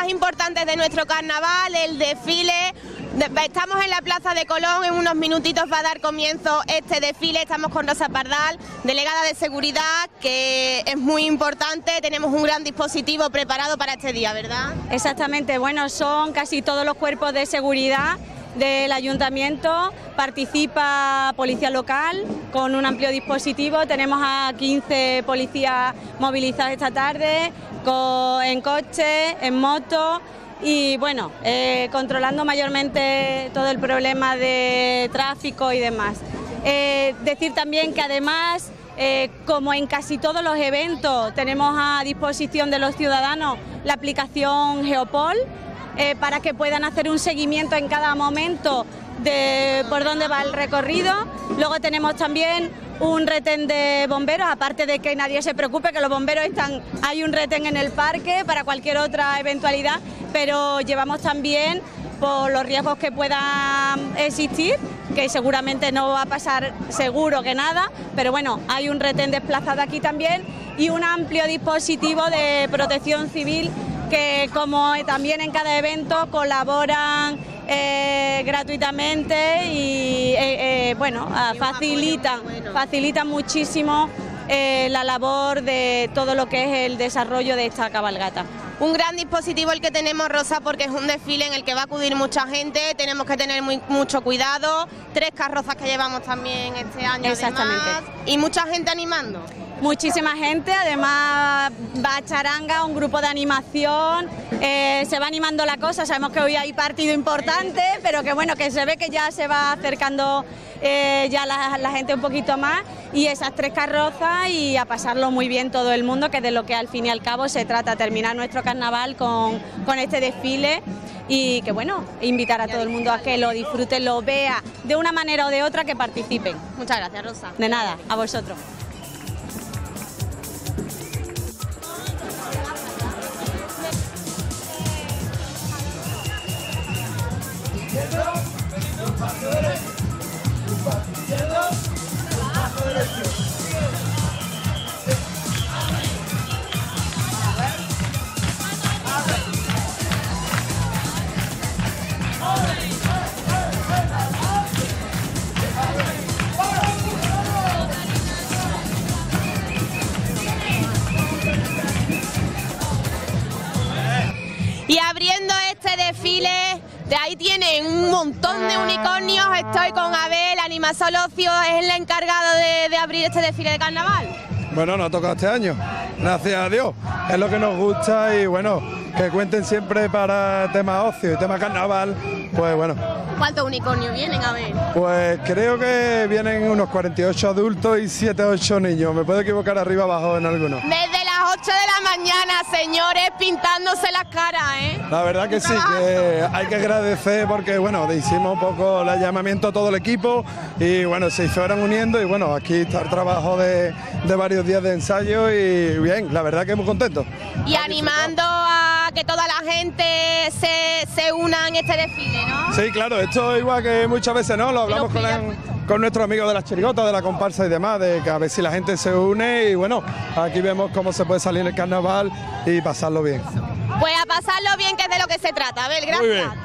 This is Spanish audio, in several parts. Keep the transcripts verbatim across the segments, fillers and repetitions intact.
más importantes de nuestro carnaval, el desfile. Estamos en la Plaza de Colón, en unos minutitos va a dar comienzo este desfile. Estamos con Rosa Pardal, delegada de seguridad, que es muy importante. Tenemos un gran dispositivo preparado para este día, ¿verdad? Exactamente, bueno, son casi todos los cuerpos de seguridad del ayuntamiento, participa policía local con un amplio dispositivo. Tenemos a quince policías movilizados esta tarde, con, en coche, en moto. Y bueno, eh, controlando mayormente todo el problema de tráfico y demás. Eh, decir también que además, eh, como en casi todos los eventos, tenemos a disposición de los ciudadanos la aplicación Geopol, eh, para que puedan hacer un seguimiento en cada momento de por dónde va el recorrido. Luego tenemos también un retén de bomberos, aparte de que nadie se preocupe, que los bomberos están, hay un retén en el parque para cualquier otra eventualidad, pero llevamos también por los riesgos que puedan existir, que seguramente no va a pasar seguro que nada, pero bueno, hay un retén desplazado aquí también y un amplio dispositivo de protección civil que, como también en cada evento, colaboran eh, gratuitamente y eh, eh, bueno, facilitan, facilitan muchísimo eh, la labor de todo lo que es el desarrollo de esta cabalgata. Un gran dispositivo el que tenemos, Rosa, porque es un desfile en el que va a acudir mucha gente, tenemos que tener muy, mucho cuidado, tres carrozas que llevamos también este año. Exactamente. Además, y mucha gente animando. Muchísima gente, además va charanga, un grupo de animación, eh, se va animando la cosa, sabemos que hoy hay partido importante, pero que bueno, que se ve que ya se va acercando eh, ya la, la gente un poquito más, y esas tres carrozas y a pasarlo muy bien todo el mundo, que de lo que al fin y al cabo se trata, terminar nuestro carnaval con, con este desfile. Y que bueno, invitar a todo el mundo a que lo disfrute, lo vea de una manera o de otra, que participen. Muchas gracias, Rosa. De nada, a vosotros. Y abriendo este desfile, de ahí tienen un montón de unicornios. Estoy con Abel, Animasol Ocio, es el encargado de, de abrir este desfile de carnaval. Bueno, nos ha tocado este año, gracias a Dios, es lo que nos gusta y bueno, que cuenten siempre para tema ocio y tema carnaval, pues bueno. ¿Cuántos unicornios vienen, Abel? Pues creo que vienen unos cuarenta y ocho adultos y siete u ocho niños, me puedo equivocar arriba abajo en algunos. Desde las ocho de la mañana, señores, pintándose las caras, ¿eh? La verdad que sí, que hay que agradecer porque bueno, hicimos un poco el llamamiento a todo el equipo y bueno, se fueron uniendo y bueno, aquí está el trabajo de, de varios días de ensayo y bien, la verdad que muy contentos. Y animando a que toda la gente se, se una en este desfile, ¿no? Sí, claro, esto igual que muchas veces, ¿no? Lo hablamos con, el, con nuestros amigos de las chirigotas, de la comparsa y demás, de que a ver si la gente se une y bueno, aquí vemos cómo se puede salir en el carnaval y pasarlo bien. Pues a pasarlo bien, que es de lo que se trata. A ver, gracias. Muy bien.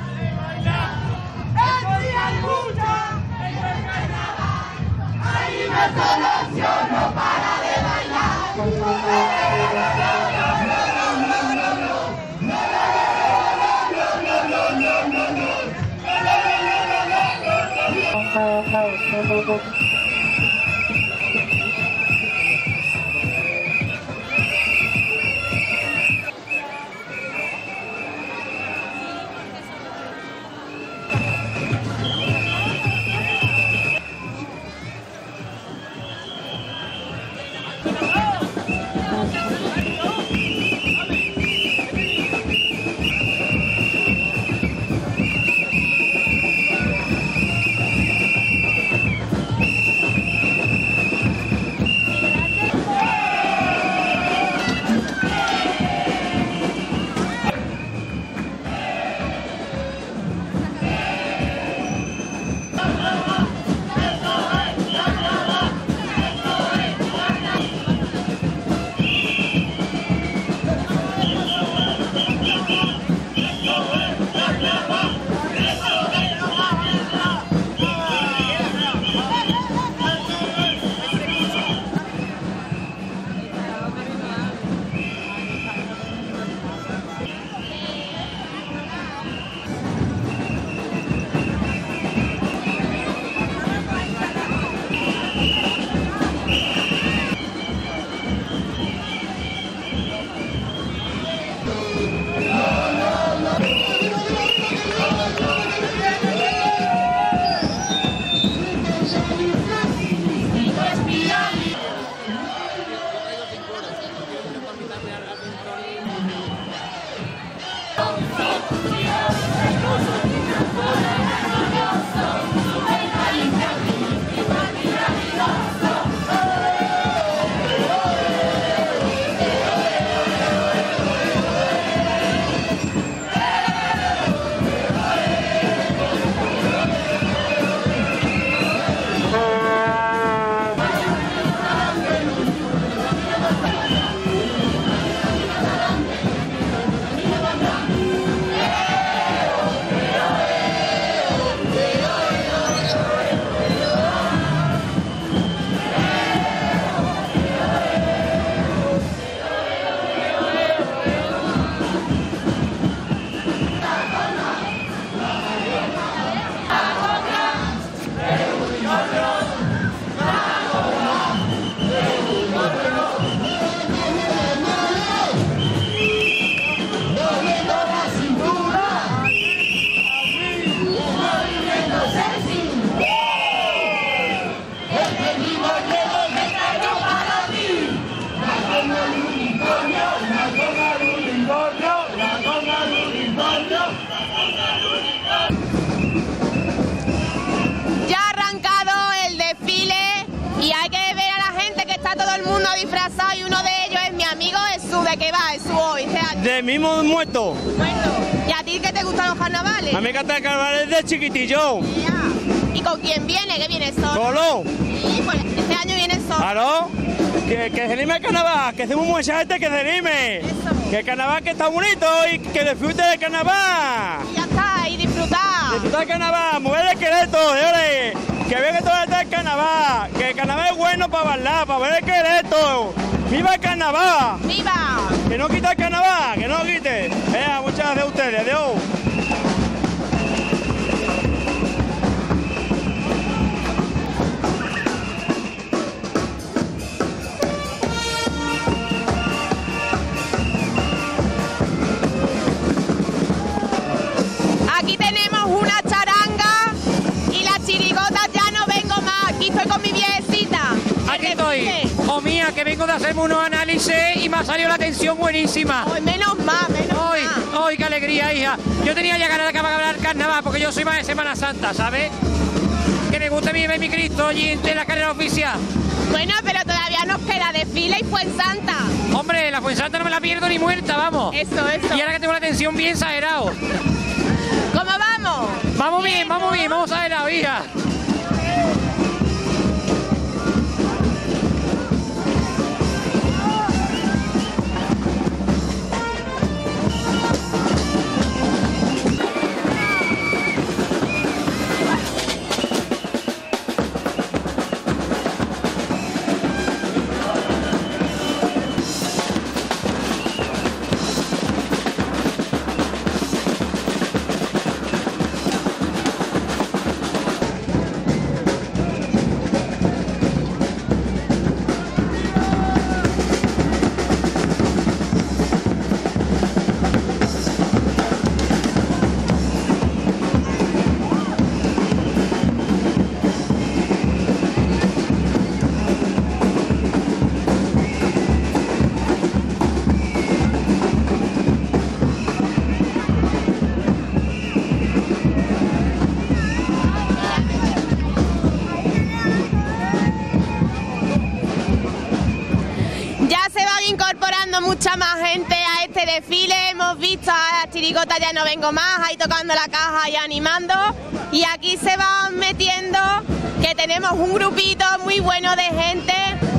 El mismo muerto. Muerto. ¿Y a ti qué te gustan los carnavales? A mí me encanta el carnaval desde chiquitillo. Yeah. ¿Y con quién viene? ¿Qué viene solo? ¿Solo? Sí, pues este año viene solo. ¿Claro? Que, que se anime el carnaval, que hacemos mucha gente que se anime. Eso. Que el carnaval que está bonito y que disfrute del carnaval. Y ya está, y disfrutar. Disfrutar del carnaval, mover el esqueleto, señores. Que venga todo el carnaval. Que el carnaval es bueno para bailar, para ver el esqueleto. ¡Viva el carnaval! ¡Viva! Que no quita el carnaval, que no lo quite. Venga, muchas gracias a ustedes, adiós. Aquí tenemos una charanga y las chirigotas ya no vengo más. Aquí estoy con mi viejecita. Aquí estoy, oh mía, que vengo de hacerme unos análisis y me ha salido la tensión buenísima. Hoy menos más, menos Hoy, más. hoy, qué alegría, hija. Yo tenía ya ganas de acabar el carnaval porque yo soy más de Semana Santa, ¿sabes? Que me gusta a mí ver mi Cristo allí en la carrera oficial. Bueno, pero todavía nos queda desfile y Fuensanta. Hombre, la Fuensanta no me la pierdo ni muerta, vamos. Eso, eso. Y ahora que tengo la tensión bien exagerado. ¿Cómo vamos? Vamos bien, vamos bien, vamos exagerado, hija. Mucha más gente a este desfile, hemos visto a las chirigotas ya no vengo más, ahí tocando la caja y animando, y aquí se van metiendo, que tenemos un grupito muy bueno de gente.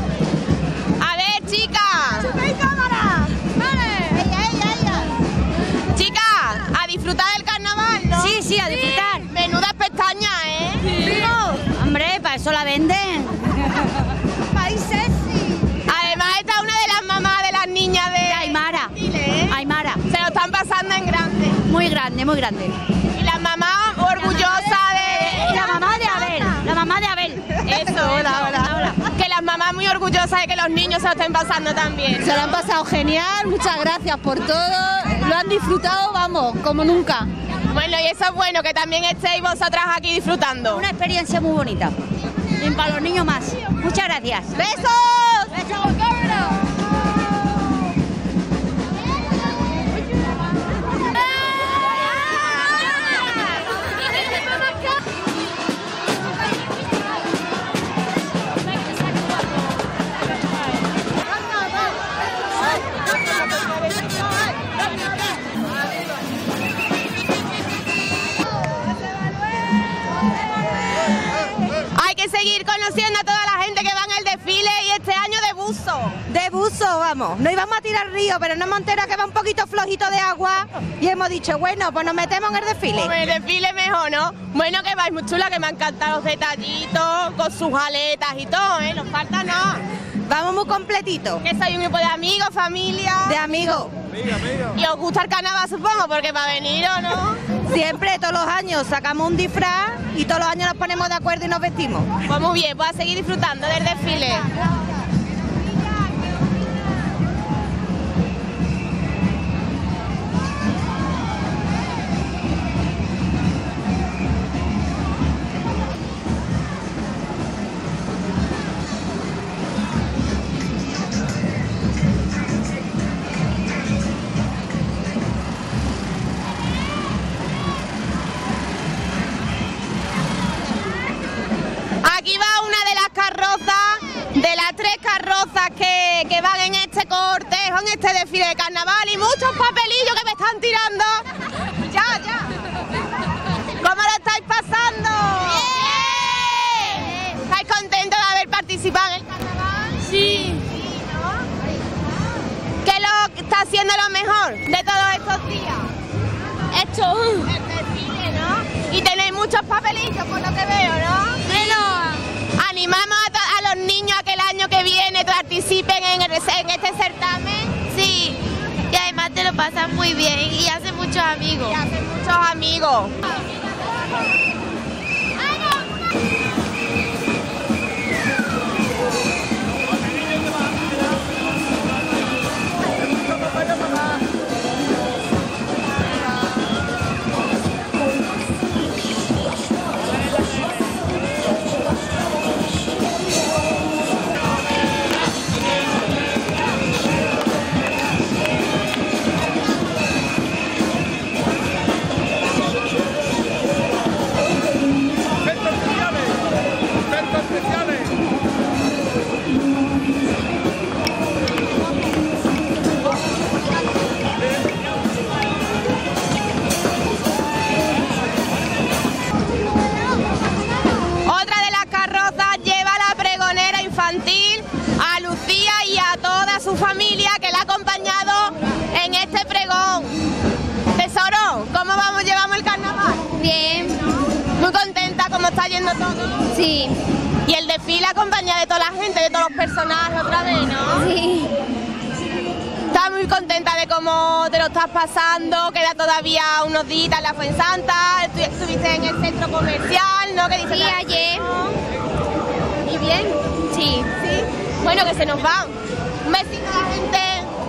A ver, chicas, cámara, vale, ella, ella, ella. Chicas, a disfrutar del carnaval, ¿no? Sí, sí, a disfrutar. Sí. Menudas pestañas, ¿eh? Sí. No. Hombre, para eso la venden. Países. Además, esta es una de las mamás de las niñas de, de Aymara. ¿eh? Aymara. Se lo están pasando en grande. Muy grande, muy grande. Y la mamá orgullosa de... La mamá de Abel. La mamá de Abel. Eso, hola, hola, hola. Que las mamás muy orgullosas de que los niños se lo estén pasando también. Se lo han pasado genial, muchas gracias por todo. Lo han disfrutado, vamos, como nunca. Bueno, y eso es bueno, que también estéis vosotras aquí disfrutando. Una experiencia muy bonita. Y para los niños más. Muchas gracias. ¡Besos! ¡Besos, cámara! Hay que seguir conociendo a toda la gente que va en el desfile y este año de buzo. De buzo, vamos. No íbamos a tirar río, pero no hemos enterado que va un poquito flojito de agua y hemos dicho, bueno, pues nos metemos en el desfile. Pues el desfile mejor, ¿no? Bueno, que vais muy chula, que me han encantado los detallitos, con sus aletas y todo, ¿eh? Nos falta nada. Vamos muy completitos. Que soy un grupo de amigos, familia. De amigos. Y os gusta el carnaval, supongo, porque para venir o no. Siempre, todos los años, sacamos un disfraz y todos los años nos ponemos de acuerdo y nos vestimos. Pues muy bien, pues a seguir disfrutando del desfile. Aquí va una de las carrozas de la tres mejor en este desfile de carnaval y muchos papelillos que me están tirando. Ya, ya. ¿Cómo lo estáis pasando? ¡Bien! ¿Estáis contentos de haber participado en el carnaval? Sí. ¿Qué es lo que está haciendo lo mejor de todos estos días? Esto. El desfile, ¿no? Y tenéis muchos papelillos por lo que veo, ¿no? Bueno. Animamos a, a los niños a que el año que viene participen en, el, en este certamen. Sí. Y además te lo pasan muy bien y hacen muchos amigos. Y hacen muchos amigos. a Lucía y a toda su familia que la ha acompañado en este pregón. Tesoro, ¿cómo vamos, llevamos el carnaval? Bien. Muy contenta, ¿cómo está yendo todo? Sí. Y el desfile acompañado de toda la gente, de todos los personajes otra vez, ¿no? Sí. Estás muy contenta de cómo te lo estás pasando, queda todavía unos días en la Fuensanta, estuviste en el centro comercial, ¿no? Que dice Sí, ayer. ¿Y bien? Sí. Sí. Bueno, que se nos va. Un besito a la gente.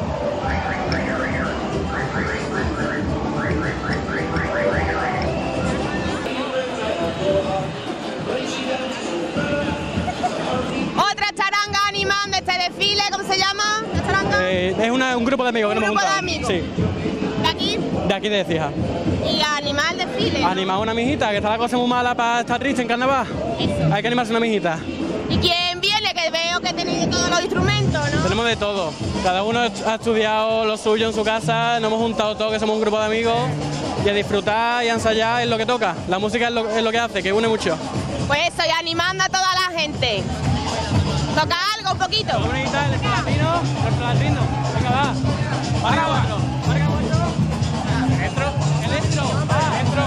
Otra charanga animando este desfile, ¿cómo se llama? ¿La charanga? Eh, es una, un grupo de amigos que ¿Un nos hemos grupo de juntado. amigos? Sí. ¿De aquí? De aquí de Écija. Y animar el desfile, ¿no? Animar a una mijita, que está la cosa muy mala para estar triste en carnaval. Eso. Hay que animarse a una mijita. ¿Y quién viene? Que veo que tenéis de todos los instrumentos, ¿no? Tenemos de todo. Cada uno ha estudiado lo suyo en su casa, nos hemos juntado todos, que somos un grupo de amigos, y a disfrutar y a ensayar es lo que toca. La música es lo, es lo que hace, que une mucho. Pues eso, y animando a toda la gente. ¿Toca algo, un poquito? Toca una guitarra, el latino, el latino. Venga, va. Marca cuatro. Marca cuatro. Dentro. El dentro. Va. Dentro.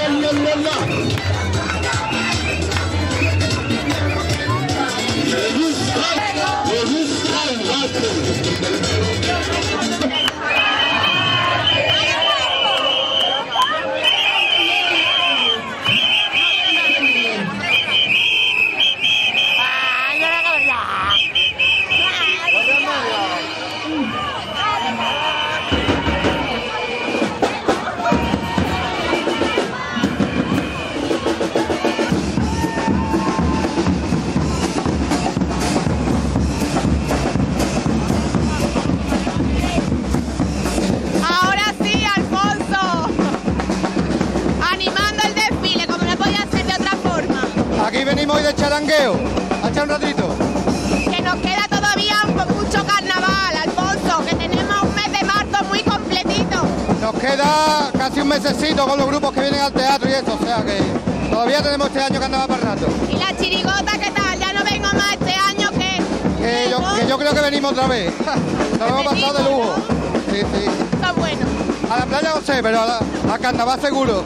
Venimos hoy de charangueo, a echar un ratito. Que nos queda todavía mucho carnaval, Alfonso, que tenemos un mes de marzo muy completito. Nos queda casi un mesecito con los grupos que vienen al teatro y eso, o sea que todavía tenemos este año carnaval para rato. ¿Y la chirigota qué tal? ¿Ya no vengo más este año que...? Que yo, que yo creo que venimos otra vez. Nos hemos pasado de lujo. Sí, sí. Son buenos. A la playa no sé, pero a, la, a carnaval seguro.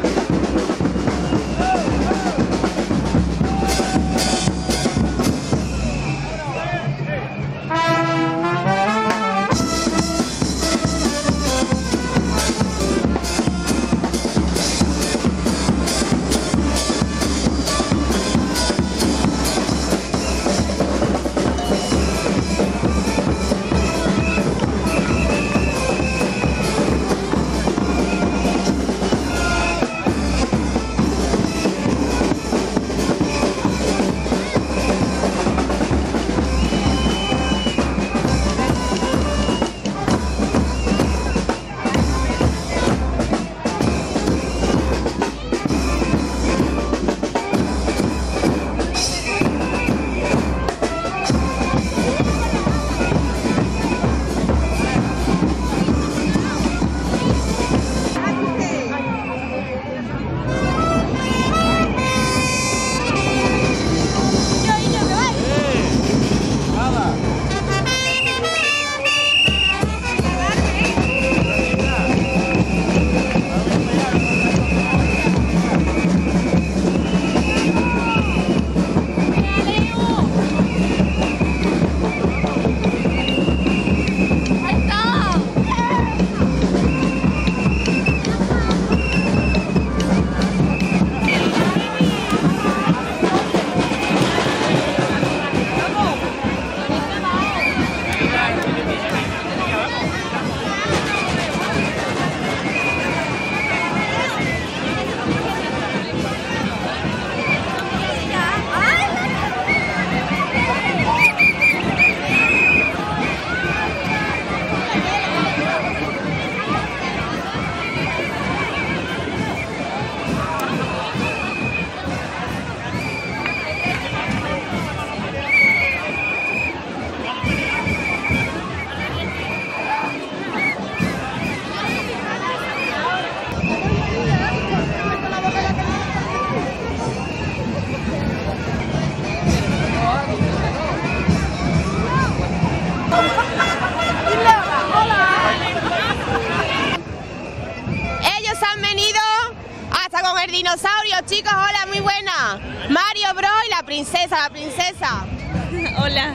Dinosaurio, chicos, hola, muy buena. Mario Bros y la princesa, la princesa. Hola.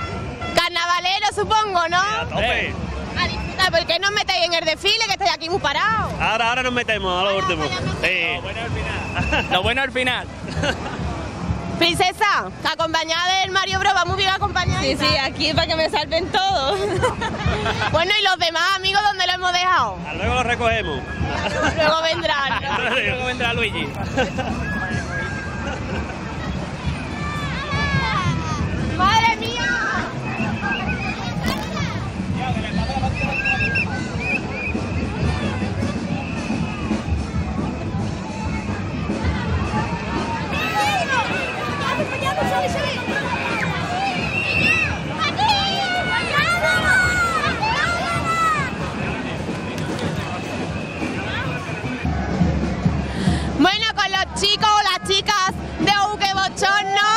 Carnavalero, supongo, ¿no? A tope. A disfrutar, ¿por qué no os metéis en el desfile, que estáis aquí muy parados? Ahora, ahora nos metemos, a lo último. Sí. Lo bueno al final. Lo bueno al final. Princesa, acompañada del Mario Bros, va muy bien acompañada. Sí, sí, aquí para que me salven todos. Bueno, ¿y los demás amigos dónde los hemos dejado? A luego los recogemos. Luego vendrán. Luego vendrá Luigi. ¡Madre mía! Bueno, con los chicos o las chicas de U Que Bochorno,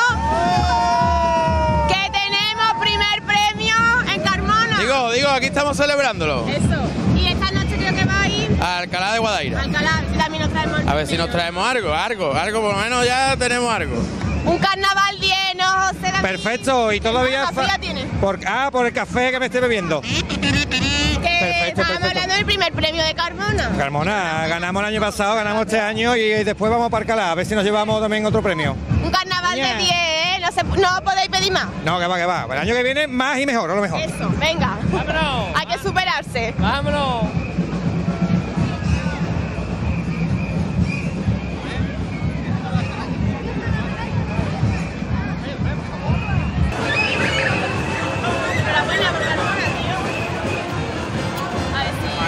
que tenemos primer premio en Carmona. Digo, digo, aquí estamos celebrándolo. Eso. Y esta noche creo que va a ir Al Alcalá de Guadaira. Alcalá, a ver si también nos traemos. A ver si nos traemos algo, algo, algo, por lo menos ya tenemos algo. Un carnaval lleno, José David. Perfecto, y todavía... ¿Qué café ya tienes? Por, ah, por el café que me estoy bebiendo. Que Perfecto, estábamos perfecto. hablando del primer premio de Carmona. Carmona, ganamos el año pasado, ganamos este año y después vamos para Alcalá, a ver si nos llevamos también otro premio. Un carnaval Yeah. de diez, ¿eh? No, se, no podéis pedir más. No, que va, que va. El año que viene más y mejor, a lo mejor. Eso, venga. ¡Vámonos! Hay que superarse. ¡Vámonos! Enhorabuena por Carmona, tío. A ver si...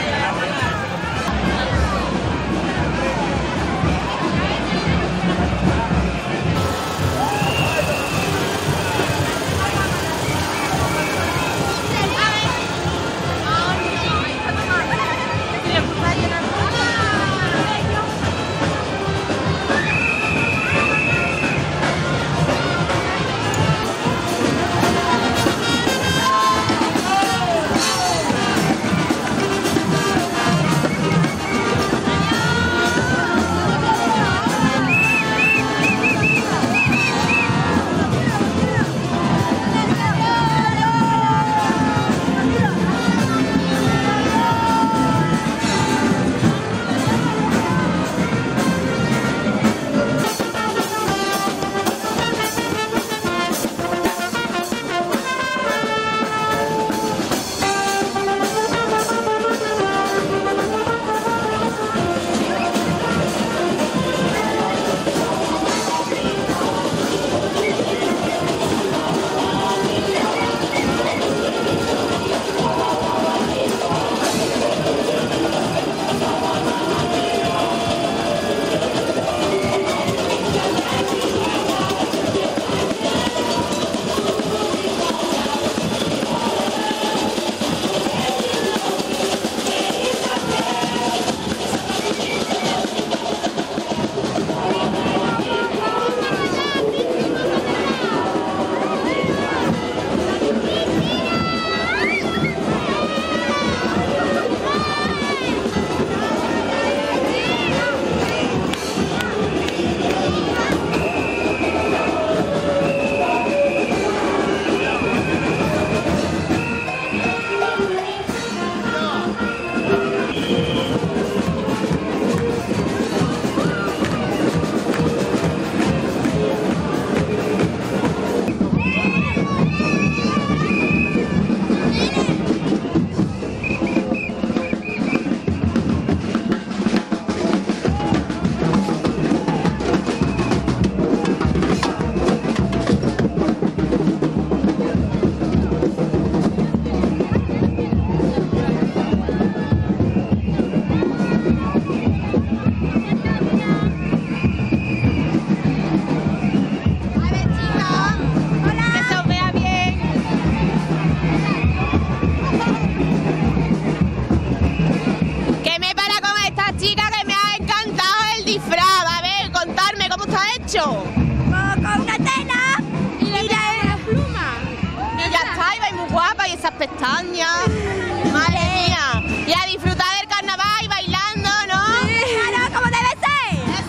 esas pestañas. Madre mía. Y a disfrutar del carnaval y bailando, ¿no? Sí, claro, como debe ser.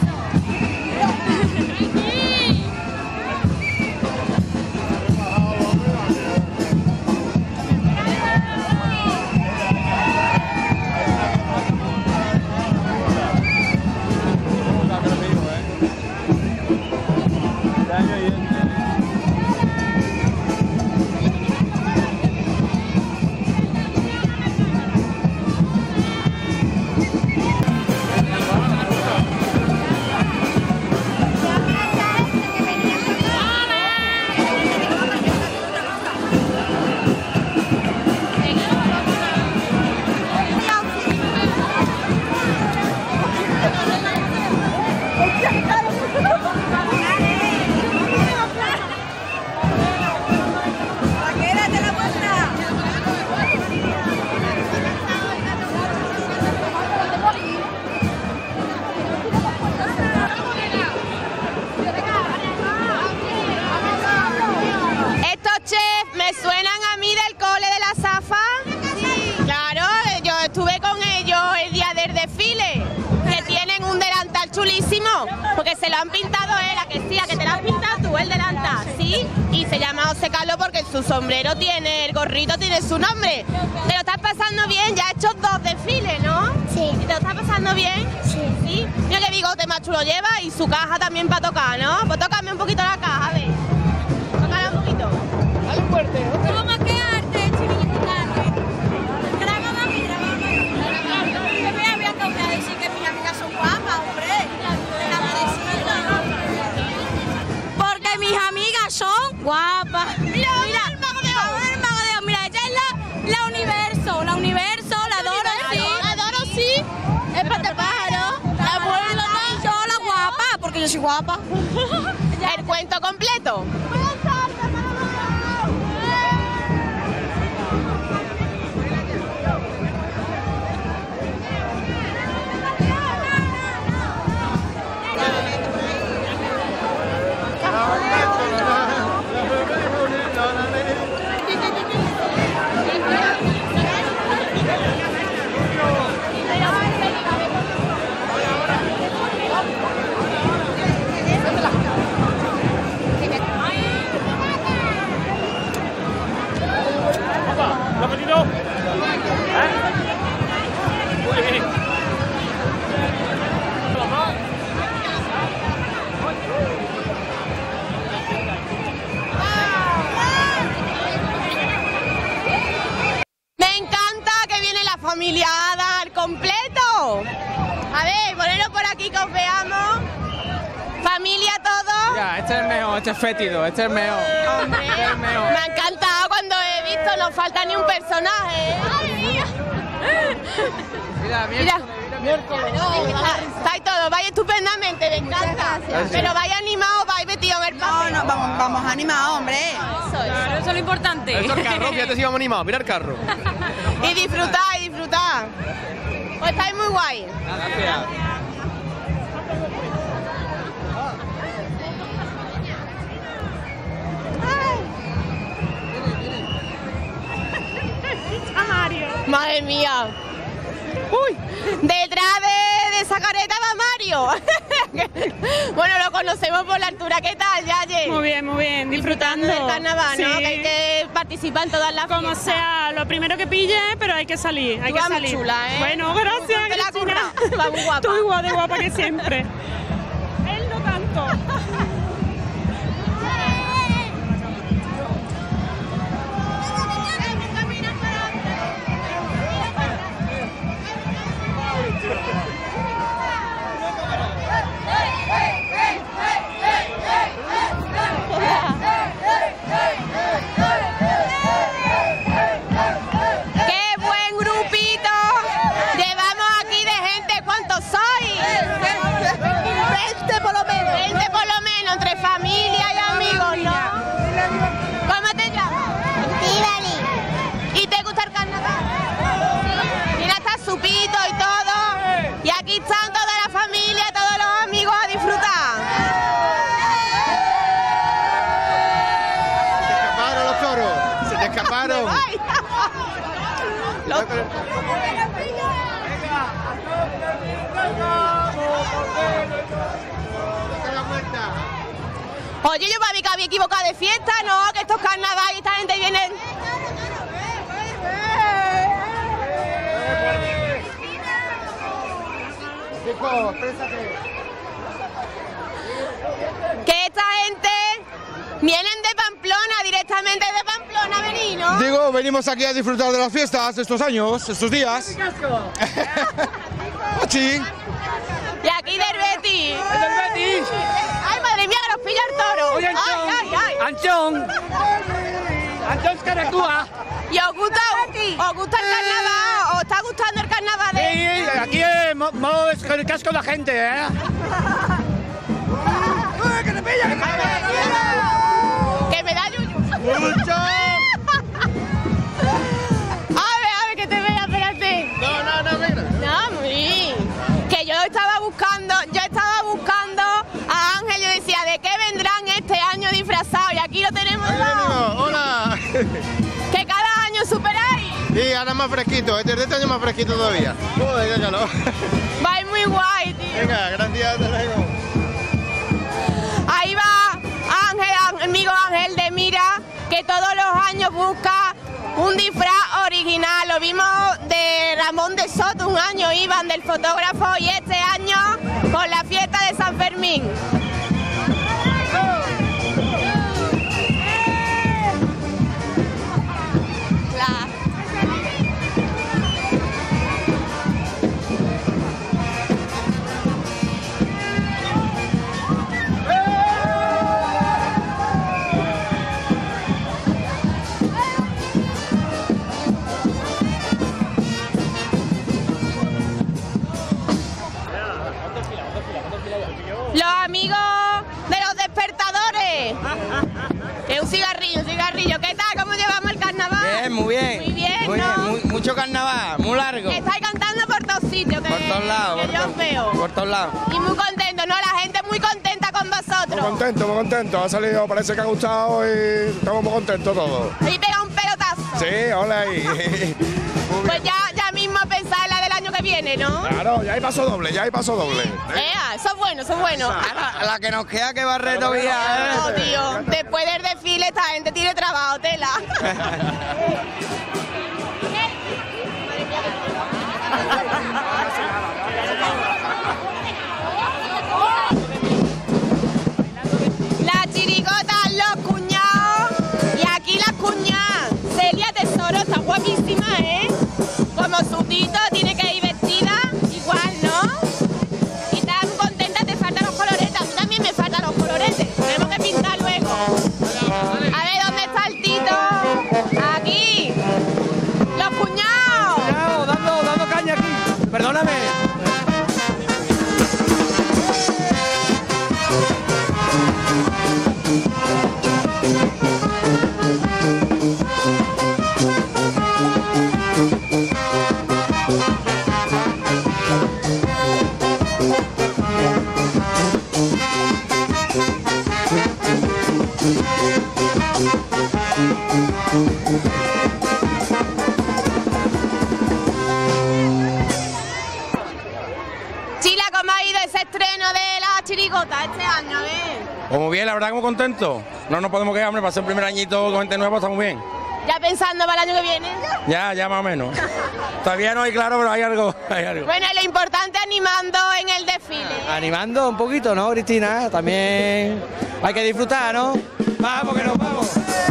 chulísimo, porque se lo han pintado él, a que sí, a que te lo has pintado tú, el delantal, ¿sí? Y se llama José Carlos porque su sombrero tiene, el gorrito tiene su nombre. ¿Te lo estás pasando bien? Ya has hecho dos desfiles, ¿no? Sí. ¿Y te lo estás pasando bien? Sí. ¿Sí? Mira qué bigote más chulo lleva y su caja también para tocar, ¿no? Pues tócame un poquito la caja, a ver. Tócala un poquito. Dale fuerte. ¿Cómo quedarte, chiquitita? Grábame a mí, grábame a mí. Que me había tocado decir que mis amigas son guapas, hombre. Porque mis amigas son guapas. Mira, mira, el mago de Oz. El mago de Oz. Mira, ella es la, la universo, la universo, la adoro, sí. La adoro, sí. Es para pájaro. La abuela, yo la guapa, porque yo soy guapa. El cuento completo. Familia Ada al completo. A ver, ponelo por aquí que os veamos. Familia todo. Ya, este es el mejor, este es fétido, este es el mejor. Hombre, este es el mejor. Me ha encantado cuando he visto, no falta ni un personaje. Ay, mía. Mira, Mira. miércoles. Estáis todos, vais estupendamente, me encanta. Pero vais animados, vais metidos en el papel. No, no, vamos, vamos animados, hombre. Eso es. Claro, eso es lo importante. Esto es el carro, fíjate si vamos animados, mira el carro. Y disfrutad, y disfrutad. Pues estáis muy guay. Gracias. Madre mía. Uy, detrás de, de esa careta va Mario. Bueno, lo conocemos por la altura. ¿Qué tal, Yaye? Muy bien, muy bien, disfrutando. Disfrutando del carnaval, ¿no? Sí. Que hay que participar en todas las Como fiestas. sea, lo primero que pille, pero hay que salir, hay Tú que vas muy salir. chula, ¿eh? Bueno, gracias, Te la Cristina. curra. Va muy guapa. Tú igual de guapa que siempre. Él no tanto. ¡Qué buen grupito! Llevamos aquí de gente. ¿Cuántos sois? veinte por lo menos. veinte por lo menos, entre familia y amigos, ¿no? ¿Cómo te llamas? Estíbaliz. ¿Y te gusta el carnaval? Mira, está Supito y todo. Y aquí están toda la familia, todos los amigos a disfrutar. Se escaparon los toros. Se te escaparon. ¡Ay! Los- Oye, yo para mí que había equivocado de fiesta, ¿no? Que estos carnavales y esta gente viene... Que esta gente vienen de Pamplona, directamente de Pamplona, venir, ¿no? Digo, venimos aquí a disfrutar de las fiestas estos años, estos días. Sí. Y aquí del Betis. ¡Es del Betis! ¡Ay, madre mía, que nos pilla el toro! Oye, ¡Ay, Anchón. ay, ay! ¡Anchón! ¡Anchón Caratúa! ¿Y os gusta, os gusta el carnaval? ¿Os está gustando el carnaval? De... Sí, aquí es mo- modo de el casco de la gente, ¿eh? ¡Que te pilla, que te pilla! ¡Que me da yuyu! ¡Mucho! A ver, a ver, que te vea, espérate. No, no, no, mira. No, muy. Que yo estaba buscando, yo estaba buscando a Ángel, yo decía, ¿de qué vendrán este año disfrazados? Y aquí lo tenemos. Ahí venimos, hola. Que cada año superáis. Y ahora más más fresquito, este, este año más fresquito todavía. Joder, qué calor. Va muy guay, tío. Venga, gracias, hasta luego. Ahí va Ángel, amigo Ángel de Mira, que todos los años busca un disfraz original. Lo vimos de Ramón de Soto, un año iban del fotógrafo, y este año con la fiesta de San Fermín. Los amigos de los despertadores. Es un cigarrillo, un cigarrillo. ¿Qué tal? ¿Cómo llevamos el carnaval? Bien, muy bien. Muy bien, muy ¿no? bien, muy- mucho carnaval, muy largo. Estáis cantando por todos sitios, que, Por todos lados, que por, yo to- os veo. por todos lados. Y muy contento, ¿no? La gente muy contenta con Muy vosotros. contento, muy contento. Ha salido, parece que ha gustado y estamos muy contentos todos. Y pega un pelotazo. Sí, hola ahí. Pues ya, ya mismo pensar en la del año que viene, ¿no? Claro, ya hay paso doble, ya hay paso doble. Ea, eso es bueno, eso es bueno. La, la que nos queda que va a retoviar. No, tío, después del desfile esta gente tiene trabajo, tela. Las chirigotas, los cuñados, y aquí las cuñadas. Celia Tesoro está guapísima, ¿eh? Como su tito, tiene que ir vestida igual, ¿no? Y está muy contenta, te faltan los coloretes. A mí también me faltan los coloretes. Tenemos que pintar luego. A ver, ¿dónde está el tito? Aquí. Los cuñados. Cuñado, dando, dando caña aquí. Perdóname. Chila, ¿cómo ha ido ese estreno de la chirigota este año? A ver. Pues muy bien, la verdad que muy contento. No nos podemos quedar, hombre, para ser el primer añito con gente nueva, está muy bien. ¿Ya pensando para el año que viene? Ya, ya más o menos. Todavía no hay claro, pero hay algo, hay algo. Bueno, y lo importante animando en el desfile. Animando un poquito, ¿no, Cristina? También hay que disfrutar, ¿no? Vamos, que nos vamos.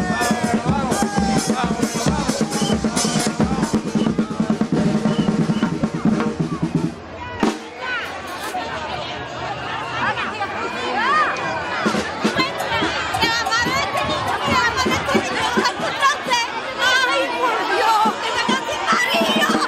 ¡Ay, por Dios! ¡Que me casi María!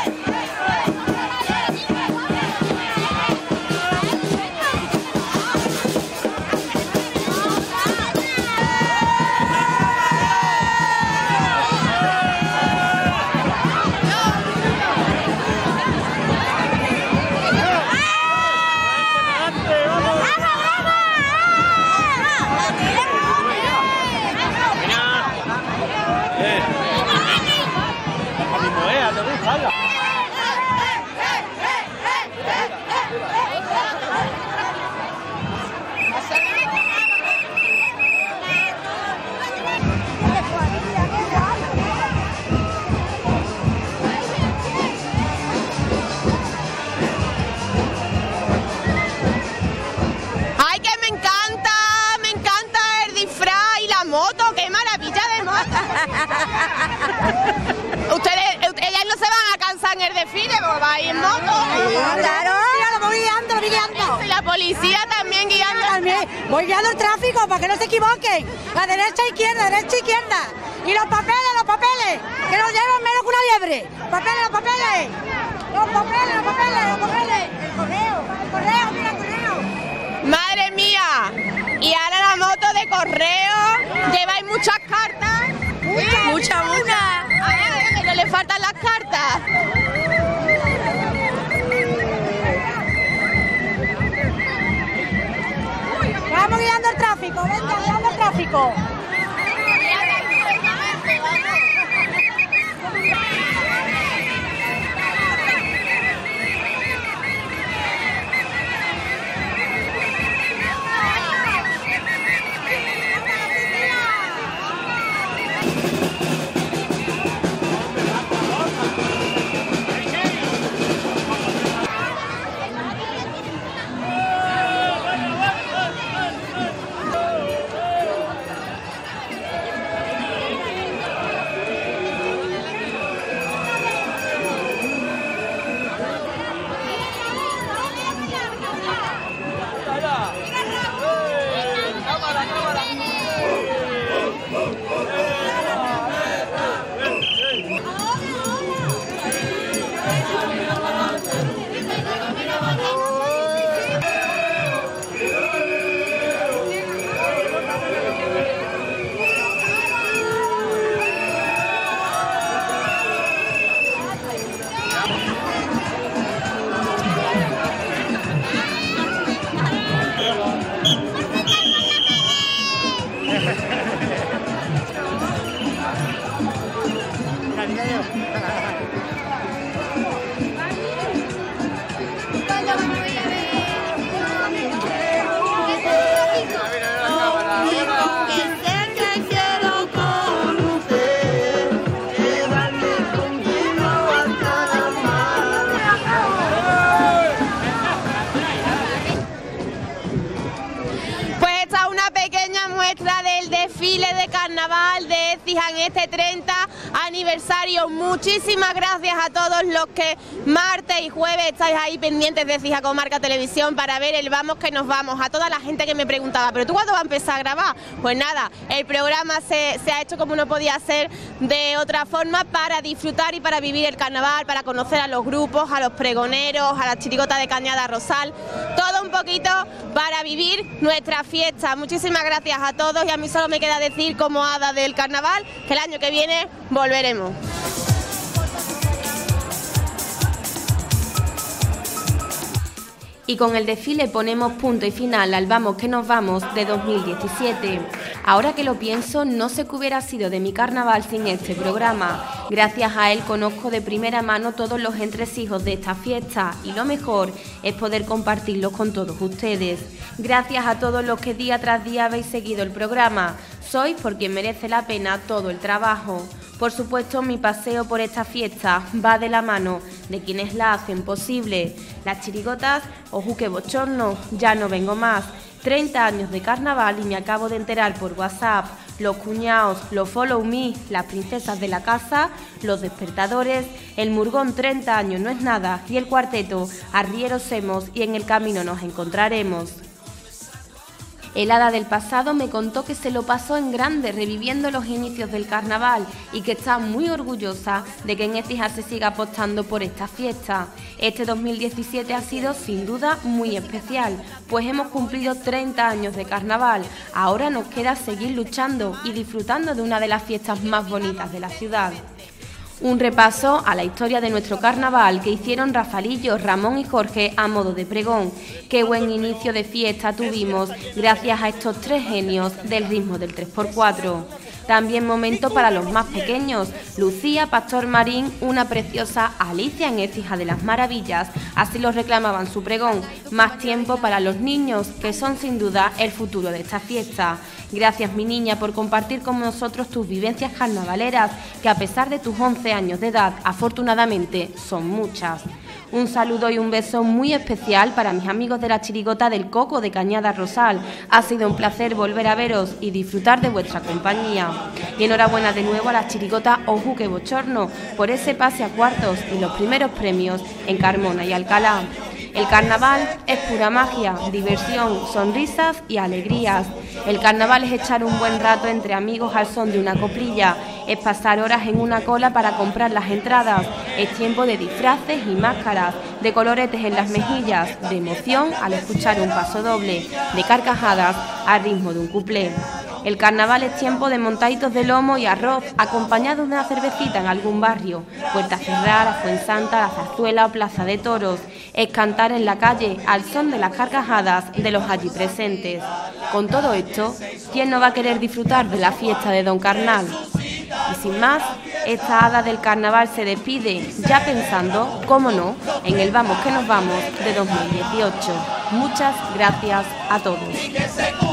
¡Ay, que me encanta! Me encanta el disfraz y la moto. ¡Qué maravilla de moto! Ustedes, ellas no se van a cansar en el desfile, porque va a ir en moto. Claro, lo voy guiando, lo voy guiando. Y la policía también guiando. También voy guiando el tráfico para que no se equivoquen. A derecha, izquierda, derecha, izquierda. Y los papeles, los papeles, que nos llevan menos que una liebre. Papeles, los papeles. Los papeles, los papeles, los papeles. El correo, el correo, mira el correo. Madre mía. Y ahora la moto de correo. ¿Lleváis muchas cartas? Muchas, muchas, muchas. A ver, que no le faltan las cartas. Vamos guiando el tráfico, venga, guiando el tráfico. de carnaval de Écija en este treinta aniversario. Muchísimas gracias a todos los que martes y jueves estáis ahí pendientes de Écija Comarca Televisión para ver el Vamos que nos vamos. A toda la gente que me preguntaba, ¿pero tú cuándo vas a empezar a grabar? Pues nada, el programa se, se ha hecho como no podía ser de otra forma, para disfrutar y para vivir el carnaval, para conocer a los grupos, a los pregoneros, a la chirigota de Cañada Rosal, todo un poquito para vivir nuestra fiesta. Muchísimas gracias a todos y a mí solo me queda decir como hada del carnaval que el año que viene volveremos. Y con el desfile ponemos punto y final al Vamos que nos vamos de dos mil diecisiete. Ahora que lo pienso, no sé qué hubiera sido de mi carnaval sin este programa. Gracias a él conozco de primera mano todos los entresijos de esta fiesta y lo mejor es poder compartirlos con todos ustedes. Gracias a todos los que día tras día habéis seguido el programa. Sois por quien merece la pena todo el trabajo. Por supuesto, mi paseo por esta fiesta va de la mano de quienes la hacen posible. Las chirigotas, ojú que bochorno, ya no vengo más. treinta años de carnaval y me acabo de enterar por WhatsApp. Los cuñados, los follow me, las princesas de la casa, los despertadores, el murgón treinta años no es nada y el cuarteto, arrieros hemos y en el camino nos encontraremos. El hada del pasado me contó que se lo pasó en grande reviviendo los inicios del carnaval y que está muy orgullosa de que en Écija se siga apostando por esta fiesta. Este dos mil diecisiete ha sido sin duda muy especial, pues hemos cumplido treinta años de carnaval. Ahora nos queda seguir luchando y disfrutando de una de las fiestas más bonitas de la ciudad. Un repaso a la historia de nuestro carnaval que hicieron Rafalillo, Ramón y Jorge a modo de pregón. Qué buen inicio de fiesta tuvimos gracias a estos tres genios del ritmo del tres por cuatro. También momento para los más pequeños, Lucía, Pastor Marín, una preciosa Alicia en Écija de las Maravillas, así lo reclamaban su pregón. Más tiempo para los niños, que son sin duda el futuro de esta fiesta. Gracias mi niña por compartir con nosotros tus vivencias carnavaleras, que a pesar de tus once años de edad, afortunadamente son muchas. Un saludo y un beso muy especial para mis amigos de la chirigota del Coco de Cañada Rosal. Ha sido un placer volver a veros y disfrutar de vuestra compañía. Y enhorabuena de nuevo a la chirigota Ojú que bochorno por ese pase a cuartos y los primeros premios en Carmona y Alcalá. El carnaval es pura magia, diversión, sonrisas y alegrías. El carnaval es echar un buen rato entre amigos al son de una coplilla, es pasar horas en una cola para comprar las entradas, es tiempo de disfraces y máscaras, de coloretes en las mejillas, de emoción al escuchar un paso doble, de carcajadas al ritmo de un cuplé. El carnaval es tiempo de montaditos de lomo y arroz, acompañado de una cervecita en algún barrio, Puerta Cerrada, Fuensanta, La Zarzuela o Plaza de Toros. Es cantar en la calle al son de las carcajadas de los allí presentes. Con todo esto, ¿quién no va a querer disfrutar de la fiesta de Don Carnal? Y sin más, esta hada del carnaval se despide, ya pensando, cómo no, en el Vamos que nos vamos de dos mil dieciocho. Muchas gracias a todos.